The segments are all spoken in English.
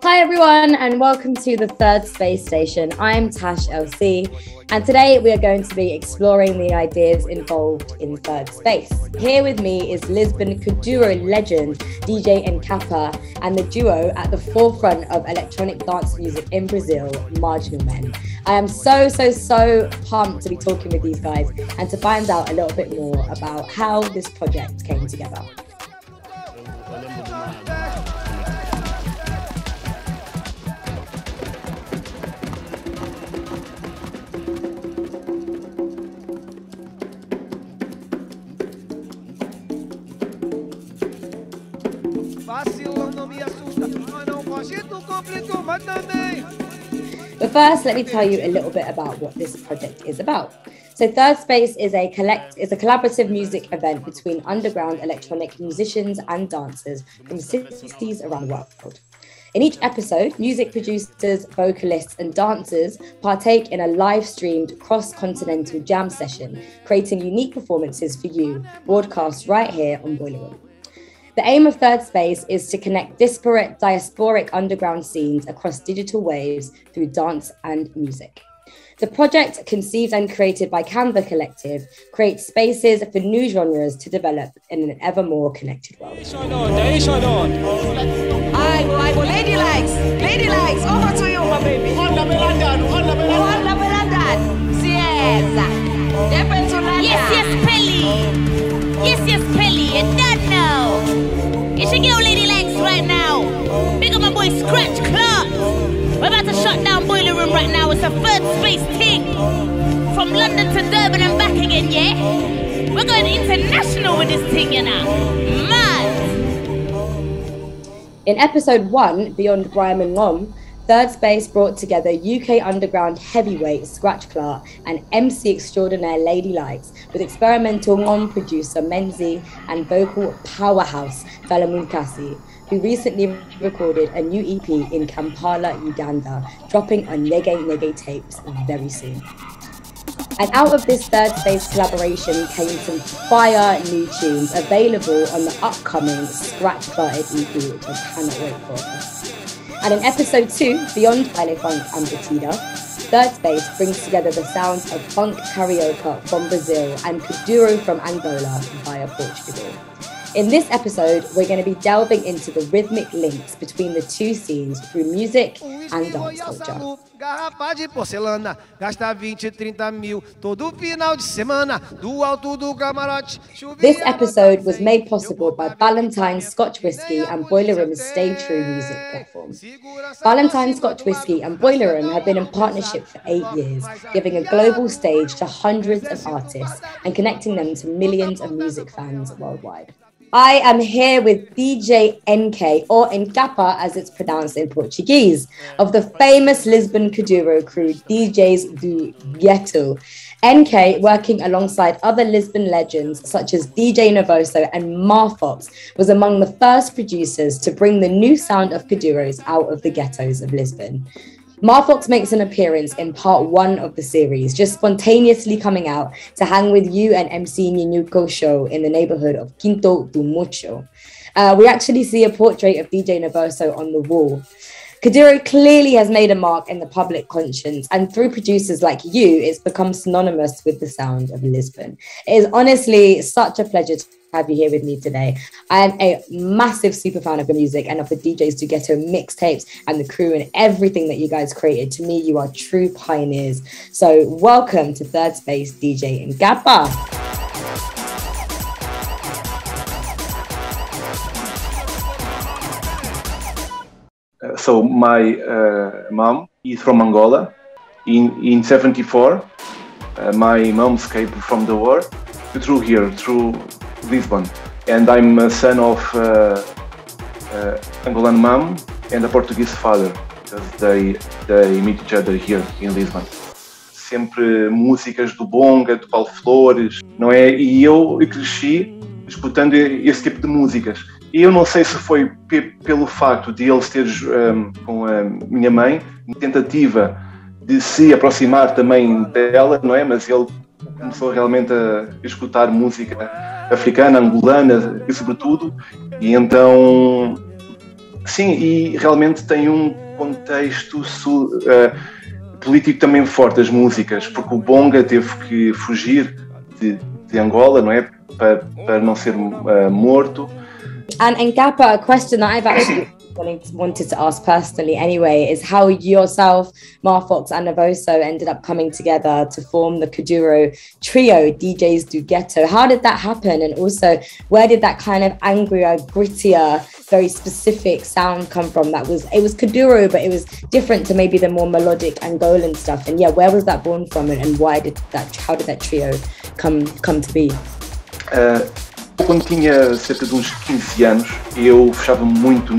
Hi everyone and welcome to the third space station. I'm Tash LC and today we are going to be exploring the ideas involved in third space. Here with me is Lisbon Kuduro legend DJ Nkapa and the duo at the forefront of electronic dance music in Brazil, Marginal Men. I am so pumped to be talking with these guys and to find out a little bit more about how this project came together. But first, let me tell you a little bit about what this project is about. So Third Space is a collaborative music event between underground electronic musicians and dancers from cities around the world. In each episode, music producers, vocalists, and dancers partake in a live-streamed cross-continental jam session, creating unique performances for you, broadcast right here on Baile. The aim of Third Space is to connect disparate diasporic underground scenes across digital waves through dance and music. The project, conceived and created by Canva Collective, creates spaces for new genres to develop in an ever more connected world. Lady likes, over to you, my baby. Yes, Pelly, you don't know. You should get Lady Likes right now. Big up my boy Scratch Clark. We're about to shut down Boiler Room right now. It's a Third Space thing. From London to Durban and back again, yeah? We're going international with this thing, you know. Mad. In episode 1, Beyond Grime and Nom, Third Space brought together UK underground heavyweight Scratch Clark and MC extraordinaire Lady Likes with experimental producer Menzi and vocal powerhouse Falamunkasi, who recently recorded a new EP in Kampala, Uganda, dropping on Nege tapes very soon. And out of this Third Space collaboration came some fire new tunes available on the upcoming Scratch Clark EP, which I cannot wait for. And in episode 2, Beyond Baile Funk and Batida, Third Space brings together the sounds of funk karaoke from Brazil and Kuduro from Angola via Portugal. In this episode, we're going to be delving into the rhythmic links between the two scenes through music and dance culture. This episode was made possible by Ballantine's Scotch Whisky and Boiler Room's Stay True music platform. Ballantine's Scotch Whisky and Boiler Room have been in partnership for 8 years, giving a global stage to hundreds of artists and connecting them to millions of music fans worldwide. I am here with DJ NK, or Nkapa as it's pronounced in Portuguese, of the famous Lisbon Kuduro crew DJs do Ghetto. NK, working alongside other Lisbon legends such as DJ Nervoso and Marfox, was among the first producers to bring the new sound of Kuduros out of the ghettos of Lisbon. Marfox makes an appearance in part 1 of the series, just spontaneously coming out to hang with you and MC Ninuko's show in the neighborhood of Quinto do Mucho. We actually see a portrait of DJ Nervoso on the wall. Kuduro clearly has made a mark in the public conscience, and through producers like you, it's become synonymous with the sound of Lisbon. It is honestly such a pleasure to have you here with me today. I am a massive super fan of the music and of the DJs do Ghetto mixtapes and the crew and everything that you guys created. To me, you are true pioneers. So welcome to Third Space, DJ Nkapa. So my mom is from Angola. In 74, my mom escaped from the war through Lisbon, and I'm a son of Angolan mom and a Portuguese father, because they meet each other here in Lisbon. Sempre músicas do Bonga, do Paulo Flores, não é? E eu cresci escutando esse tipo de músicas. E eu não sei se foi pelo facto de eles ter com a minha mãe, uma tentativa de se aproximar também dela, não é? Mas ele começou realmente a escutar música africana, angolana e sobretudo, e então Sim, e realmente tem um contexto político também forte, as músicas, porque o Bonga teve que fugir de Angola, não é? Para não ser morto. And Gappa, a question that I've actually wanted to ask personally anyway is how yourself, Marfox and Navoso ended up coming together to form the Kuduro trio, DJs do Ghetto. How did that happen? And also, where did that kind of angrier, grittier, very specific sound come from? It was Kuduro, but it was different to maybe the more melodic Angolan stuff. And yeah, where was that born from, and how did that trio come to be? Quando tinha cerca de uns 15 anos, eu fechava muito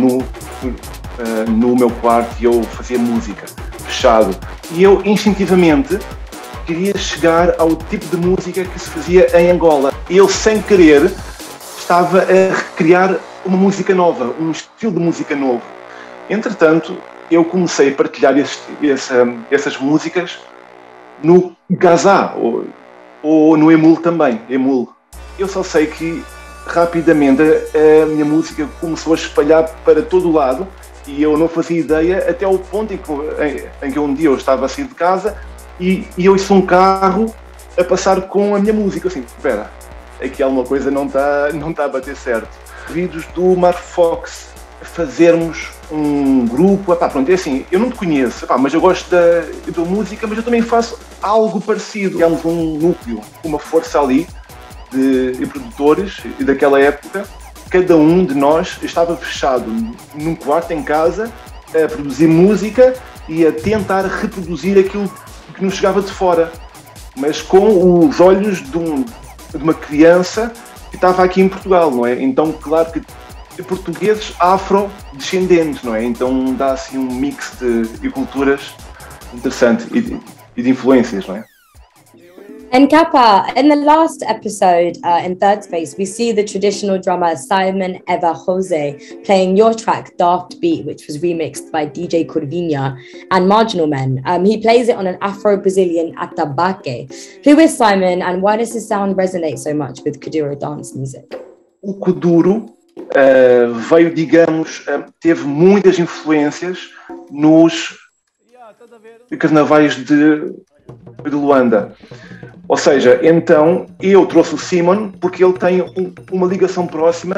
no meu quarto e eu fazia música, fechado. E eu, instintivamente, queria chegar ao tipo de música que se fazia em Angola. Eu, sem querer, estava a recriar uma música nova, um estilo de música novo. Entretanto, eu comecei a partilhar essas músicas no Gazá, ou no Emul também, Emul. Eu só sei que rapidamente a minha música começou a espalhar para todo o lado e eu não fazia ideia até ao ponto em que um dia eu estava a sair de casa e eu ouço um carro a passar com a minha música. Assim, espera, aqui alguma coisa não está a bater certo. Vídeos do Mark Fox, fazermos um grupo, pronto, é assim, eu não te conheço, mas eu gosto da música, mas eu também faço algo parecido. Temos um núcleo, uma força ali, de produtores e daquela época, cada um de nós estava fechado num quarto em casa a produzir música e a tentar reproduzir aquilo que nos chegava de fora, mas com os olhos de uma criança que estava aqui em Portugal, não é? Então, claro que portugueses afrodescendentes, não é? Então dá assim um mix de culturas interessante e de influências, não é? And Kappa, in the last episode, in Third Space, we see the traditional drummer Simon Eva Jose playing your track, Daft Beat, which was remixed by DJ Curvinha and Marginal Men. He plays it on an Afro-Brazilian atabaque. Who is Simon, and why does his sound resonate so much with Kuduro dance music? O Kuduro veio, digamos, teve muitas influências nos carnavais de Luanda. Ou seja, então eu trouxe o Simon porque ele tem uma ligação próxima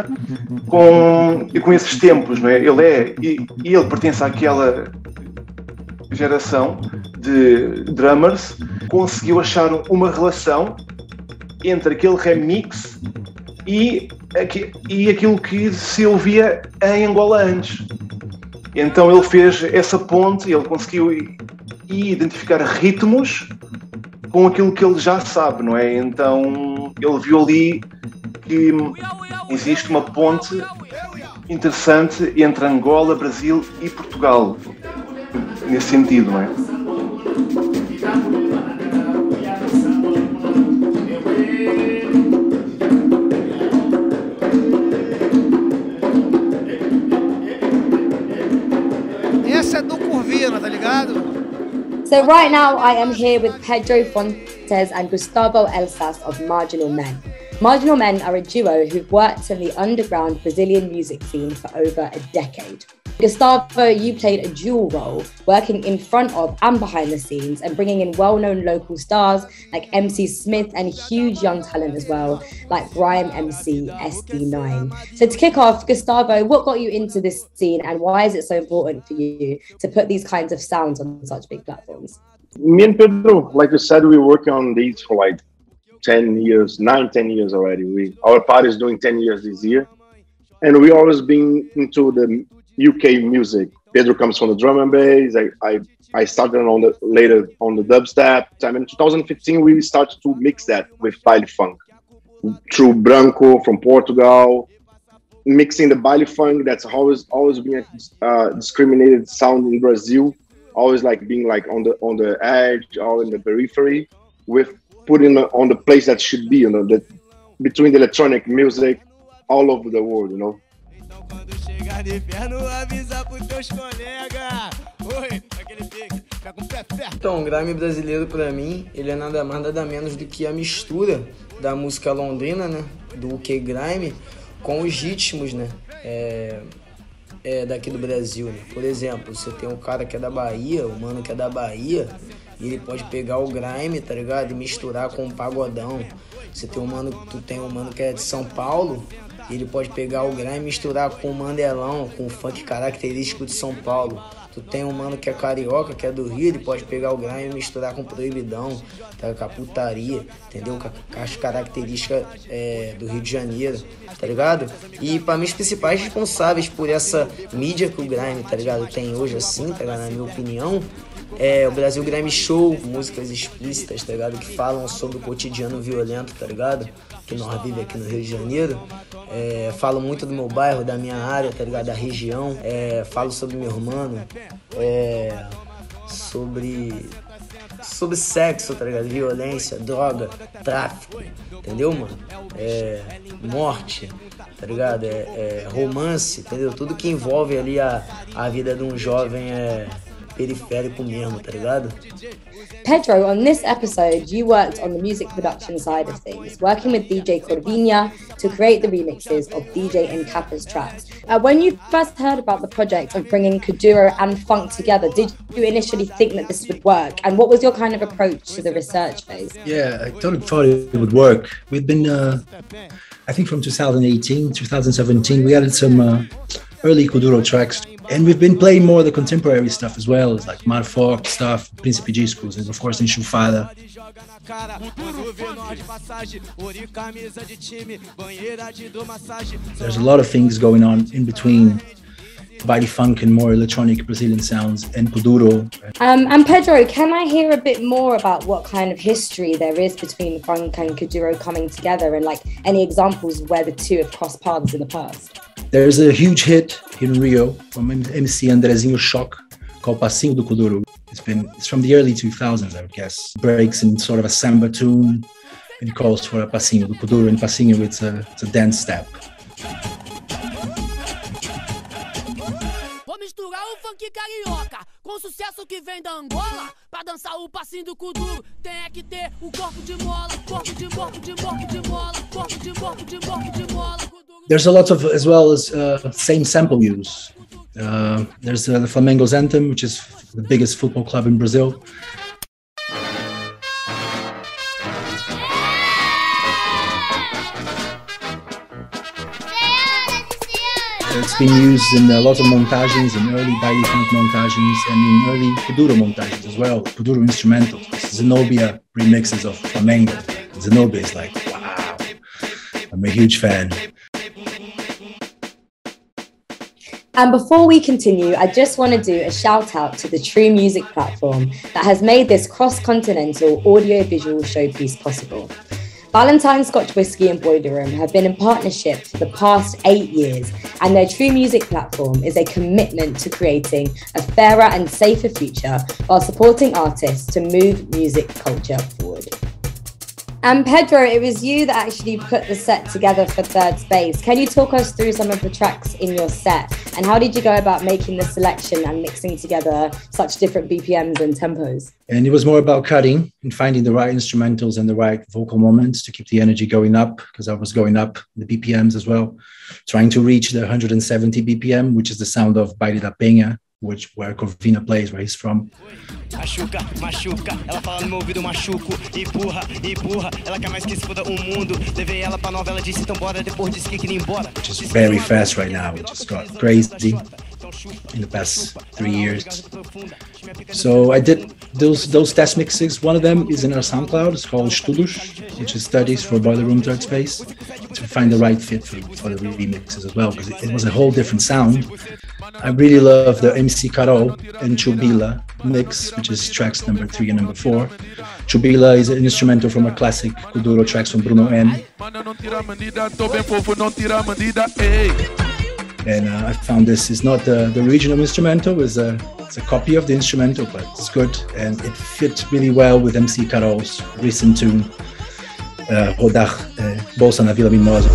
com esses tempos, não é? Ele pertence àquela geração de drummers, conseguiu achar uma relação entre aquele remix e aquilo que se ouvia em Angola antes. Então ele fez essa ponte, ele conseguiu identificar ritmos com aquilo que ele já sabe, não é? Então ele viu ali que existe uma ponte interessante entre Angola, Brasil e Portugal, nesse sentido, não é? Essa é do Curvina, tá ligado? So right now I am here with Pedro Fontes and Gustavo Elsas of Marginal Men. Marginal Men are a duo who've worked in the underground Brazilian music scene for over a decade. Gustavo, you played a dual role, working in front of and behind the scenes and bringing in well-known local stars like MC Smith and huge young talent as well, like Grime MC SD9. So to kick off, Gustavo, what got you into this scene and why is it so important for you to put these kinds of sounds on such big platforms? Me and Pedro, like you said, we're working on these for like 10 years already. Our party is doing 10 years this year. And we always been into the UK music. Pedro comes from the drum and bass. I started later on the dubstep. And in 2015, we started to mix that with baile funk through Branco from Portugal, mixing the baile funk that's always been a discriminated sound in Brazil, always like being like on the edge or in the periphery, with putting on the place that should be, between the electronic music all over the world, you know. Então, o grime brasileiro pra mim, ele é nada mais nada menos do que a mistura da música londrina, né, do UK grime, com os ritmos, né, daqui do Brasil, né? Por exemplo, você tem um cara que é da Bahia, um mano que é da Bahia, e ele pode pegar o grime, tá ligado? E misturar com um pagodão. Tu tem um mano que é de São Paulo, e ele pode pegar o grime e misturar com o mandelão, com o funk característico de São Paulo. Tu tem um mano que é carioca, que é do Rio, ele pode pegar o grime e misturar com proibidão, tá? Com a putaria, entendeu? Com as características do Rio de Janeiro, tá ligado? E pra mim os principais responsáveis por essa mídia que o grime, tá ligado, tem hoje assim, tá ligado? Na minha opinião, o Brasil Grime Show, músicas explícitas, tá ligado? Que falam sobre o cotidiano violento, tá ligado? Que nós vivemos aqui no Rio de Janeiro. Falo muito do meu bairro, da minha área, tá ligado? Da região. Falo sobre meu irmão, sobre sexo, tá ligado? Violência, droga, tráfico, entendeu, mano? Morte, tá ligado? Romance, entendeu? Tudo que envolve ali a vida de um jovem periférico mesmo, tá ligado? Pedro, on this episode, you worked on the music production side of things, working with DJ Corvinha to create the remixes of DJ and Kappa's tracks. When you first heard about the project of bringing Kuduro and funk together, did you initially think that this would work? And what was your kind of approach to the research phase? Yeah, I totally thought it would work. We've been, I think from 2018, 2017, we added some early Kuduro tracks. And we've been playing more of the contemporary stuff as well, like Marfoc stuff, Príncipe Discos, and of course Enxufada. There's a lot of things going on in between body funk and more electronic Brazilian sounds and Kuduro. And Pedro, can I hear a bit more about what kind of history there is between funk and Kuduro coming together, and like any examples where the two have crossed paths in the past? There's a huge hit in Rio from MC Andrezinho Shock called Passinho do Kuduro. It's from the early 2000s, I would guess. Breaks in sort of a samba tune, and it calls for a Passinho do Kuduro, and Passinho it's a dance step. Vou misturar o funk carioca com o sucesso que vem da Angola. Pra dançar o passinho do Kuduro tem que ter o corpo de mola, corpo de mola, corpo de mola. There's a lot of, as well as same sample use. There's the Flamengo's Anthem, which is the biggest football club in Brazil. It's been used in a lot of montagens, in early Baile funk montagens, and in early Kuduro montagens as well, Kuduro instrumentals. Zenobia remixes of Flamengo. Zenobia is like, wow, I'm a huge fan. And before we continue, I just want to do a shout out to the True Music platform that has made this cross-continental audio-visual showpiece possible. Ballantyne Scotch Whisky and Boiler Room have been in partnership for the past 8 years, and their True Music platform is a commitment to creating a fairer and safer future while supporting artists to move music culture forward. And Pedro, it was you that actually put the set together for Third Space. Can you talk us through some of the tracks in your set? And how did you go about making the selection and mixing together such different BPMs and tempos? And it was more about cutting and finding the right instrumentals and the right vocal moments to keep the energy going up, because I was going up the BPMs as well, trying to reach the 170 BPM, which is the sound of Baile da Penha, where Corvinha plays, where he's from. Machuca, machuca, ela fala no meu ouvido, machuco, empurra, empurra, ela quer mais que se foda mundo, levei ela pra novela, disse então bora, depois disse que queria ir embora. Which is very fast right now, it just got crazy in the past 3 years. So I did those test mixes. One of them is in our SoundCloud, it's called Estudos, which is studies for Boiler Room Third Space, to find the right fit for the remixes as well, because it was a whole different sound. I really love the MC Carol and Chubila mix, which is tracks number 3 and number 4. Chubila is an instrumental from a classic Kuduro tracks from Bruno N. And I found this is not the original instrumental, it's a copy of the instrumental, but it's good, and it fits really well with MC Carol's recent tune, Rodar Bolsa na Vila Mimosa.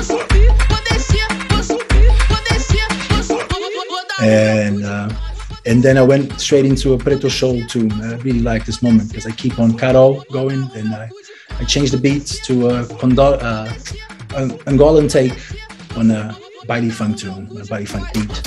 And And then I went straight into a Preto show too. I really like this moment because I keep on Carol going, and I changed the beats to a Angolan take on a Baile funk tune, a Baile funk beat.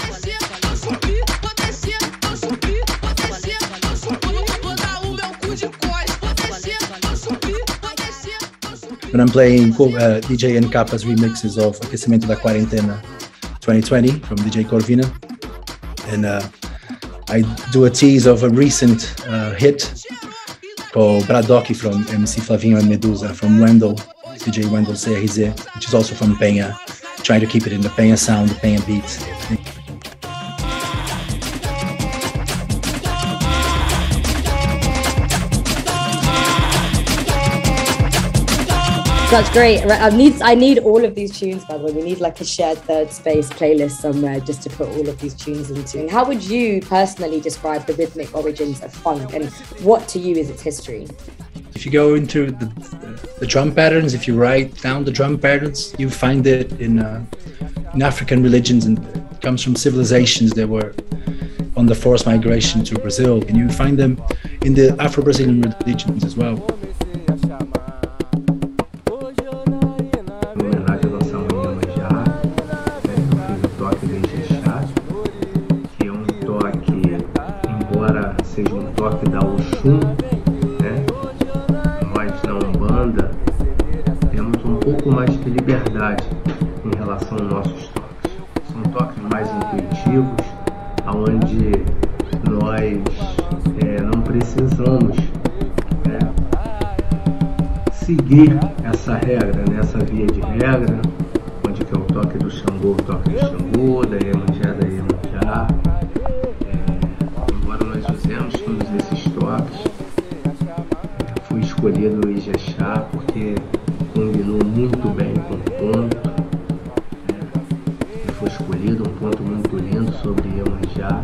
When I'm playing DJ NK's remixes of Aquecimento da Quarentena 2020 from DJ Corvina, and I do a tease of a recent hit called Bradock from MC Flavinho and Medusa from Wendell, DJ Wendell CRZ, which is also from Penha, trying to keep it in the Penha sound, the Penha beats. That's great. I need all of these tunes, by the way. We need like a shared third space playlist somewhere just to put all of these tunes into. How would you personally describe the rhythmic origins of funk, and what to you is its history? If you go into the drum patterns, if you write down the drum patterns, you find it in African religions, and it comes from civilizations that were on the forced migration to Brazil, and you find them in the Afro-Brazilian religions as well. Seja toque da Oxum, né? Nós na Umbanda temos pouco mais de liberdade em relação aos nossos toques. São toques mais intuitivos, onde nós não precisamos seguir essa regra, né? Essa via de regra, onde que é o toque do Xangô, o toque do Xangô, da Iemanjá, da Iemanjá. Fizemos todos esses toques. Foi escolhido o Ijexá porque combinou muito bem com o ponto. Foi escolhido ponto muito lindo sobre Iemanjá.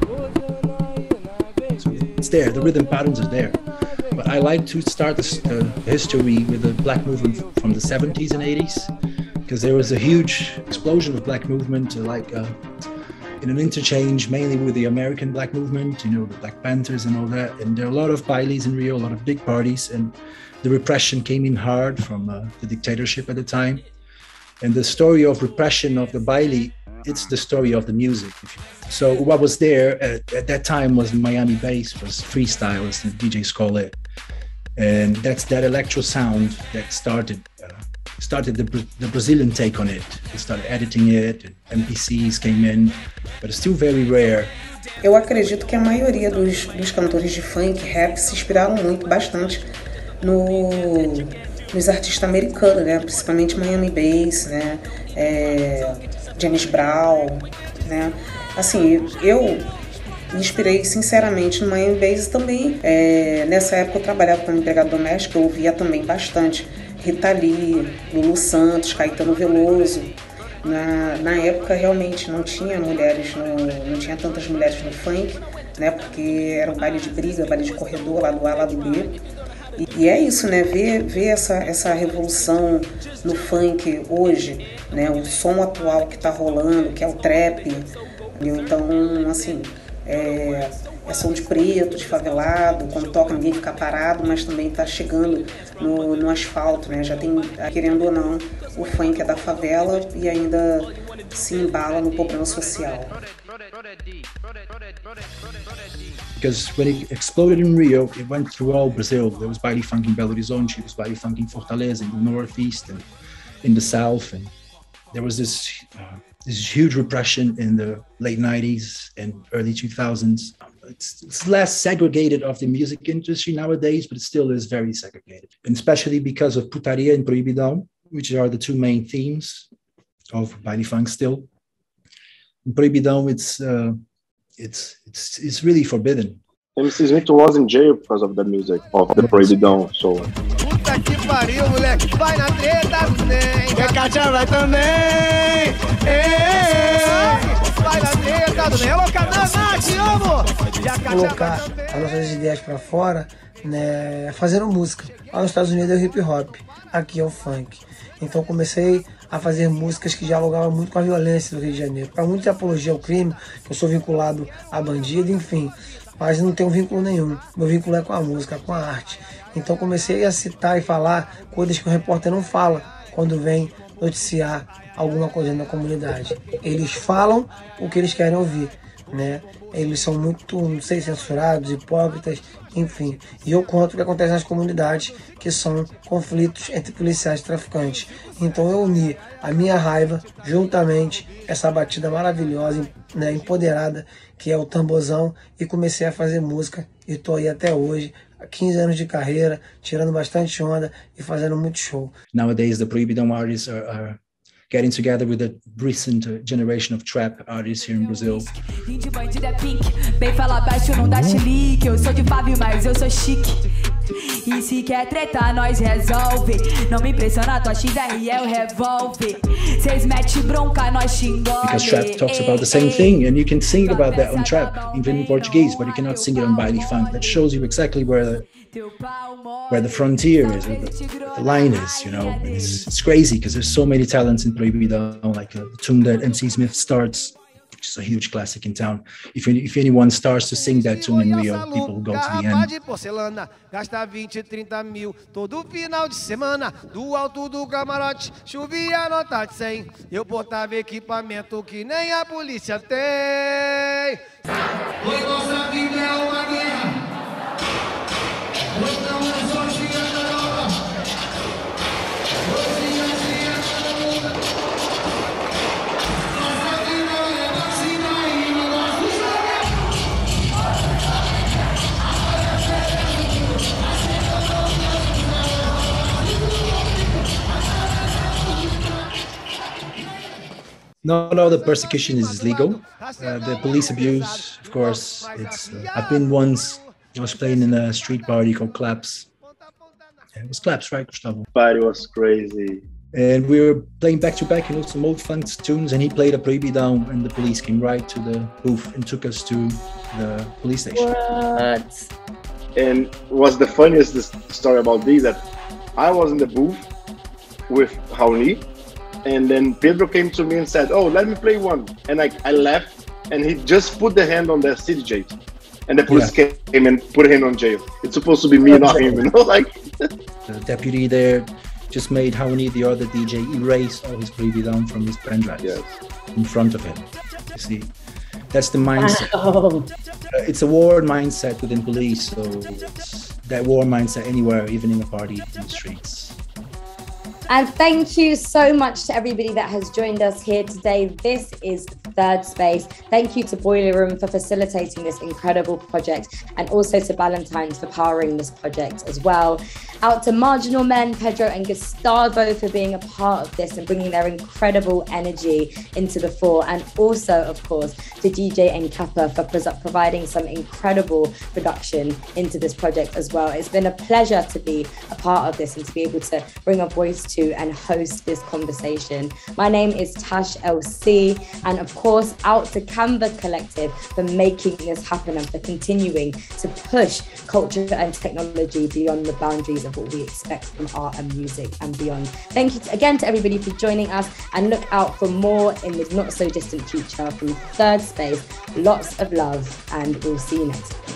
So it's there, the rhythm patterns are there. But I like to start the history with the black movement from the 70s and 80s, because there was a huge explosion of black movement, in an interchange mainly with the American black movement, you know, the Black Panthers and all that. And there are a lot of bailes in Rio, a lot of big parties, and the repression came in hard from the dictatorship at the time. And the story of repression of the baile, it's the story of the music. So what was there at that time was Miami bass, was freestyle, as the DJs call it. And that's that electro sound that started the Brazilian take on it. They started editing it, and MPCs came in, but it's still very rare. Eu acredito que a maioria dos cantores de funk, rap, se inspiraram bastante nos artistas americanos, né? Principalmente Miami Bass, né? James Brown, né? Assim, eu me inspirei sinceramente no Miami Bass também. Nessa época eu trabalhava como empregado doméstico, eu ouvia também bastante Rita Lee, Lulu Santos, Caetano Veloso. Na época realmente não tinha mulheres, não tinha tantas mulheres no funk, né? Porque era um baile de briga, baile de corredor, lá do A, lá do B. E é isso, né? Ver essa revolução no funk hoje, né? O som atual que tá rolando, que é o trap. Então, assim, é som de preto, de favelado, quando toca ninguém fica parado, mas também tá chegando no asfalto, né? Já tem, querendo ou não, o funk é da favela e ainda se embala no problema social. Because when it exploded in Rio, it went through all Brazil. There was baile funk in Belo Horizonte, there was baile funk in Fortaleza, in the northeast and in the south, and there was this huge repression in the late 90s and early 2000s. It's less segregated of the music industry nowadays, but it still is very segregated, and especially because of putaria and proibidão, which are the two main themes of baile funk still. In proibidão, it's really forbidden. MC Smith was in jail because of the music of the proibidão. So. Puta que pariu, moleque. Vai na treta, nem. Cacacha vai também. Vai na treta, nem. Alô, Canadá, te amo. Colocar as nossas ideias pra fora, né, fazendo música. Lá nos Estados Unidos é o hip hop, aqui é o funk. Então comecei a fazer músicas que dialogavam muito com a violência do Rio de Janeiro. Para muita apologia ao crime, que eu sou vinculado a bandido, enfim, mas não tenho vínculo nenhum. Meu vínculo é com a música, com a arte. Então comecei a citar e falar coisas que o repórter não fala quando vem noticiar alguma coisa na comunidade. Eles falam o que eles querem ouvir, né? Eles são muito, não sei, censurados, hipócritas, enfim. E eu conto o que acontece nas comunidades, que são conflitos entre policiais e traficantes. Então eu uni a minha raiva, juntamente, essa batida maravilhosa, né, empoderada, que é o tamborzão, e comecei a fazer música. E tô aí até hoje, 15 anos de carreira, tirando bastante onda e fazendo muito show. Nowadays, the Proibidão artists are getting together with the recent generation of trap artists here in Brazil. Gente bandida pink, bem fala baixo, não dá chilique. Eu sou de Fábio, mas eu sou chique. E se quer tretar, nós resolve. Não me impressiona, tua XR é o revólver. Cês mete bronca, nós xingamos. Because trap talks about the same thing, and you can sing about that on trap, even in Portuguese, but you cannot sing it on Baile funk. That shows you exactly where the frontier is, where the line is, you know. It's crazy because there's so many talents in Proibidão, like the tune that MC Smith starts, which is a huge classic in town. If anyone starts to sing that tune in Rio, people go to the end. De porcelana, gasta 20, 30 mil todo final de semana. Do alto do camarote, chovia nota de 100. Eu botava equipamento que nem a polícia tem. Pois nossa vida é uma guerra. Not all the persecution is legal. The police abuse, of course, it's. I've been once. I was playing in a street party called Claps. Yeah, it was Claps, right, Gustavo? Party was crazy. And we were playing back to back, you know, some old funk tunes, and he played a Proibidão, and the police came right to the booth and took us to the police station. What? And what's the funniest story about this, that I was in the booth with Raoni, and then Pedro came to me and said, "Oh, let me play one." And I left, and he just put the hand on the CDJ. And the police came and put him on jail. It's supposed to be me, not him, you know? Like the deputy there just made Raoni, the other DJ, erase all his Proibidão from his pen drives in front of him. You see, that's the mindset. Wow. It's a war mindset within police, so it's that war mindset anywhere, even in a party, in the streets. And thank you so much to everybody that has joined us here today. This is Third Space. Thank you to Boiler Room for facilitating this incredible project, and also to Valentine's for powering this project as well. Out to Marginal Men, Pedro and Gustavo for being a part of this and bringing their incredible energy into the fore. And also, of course, to DJ and Kappa for providing some incredible production into this project as well. It's been a pleasure to be a part of this and to be able to bring a voice to and host this conversation. My name is Tash LC, and of course out to Canva Collective for making this happen and for continuing to push culture and technology beyond the boundaries of what we expect from art and music and beyond. Thank you again to everybody for joining us, and look out for more in the not so distant future from Third Space. Lots of love, and we'll see you next time.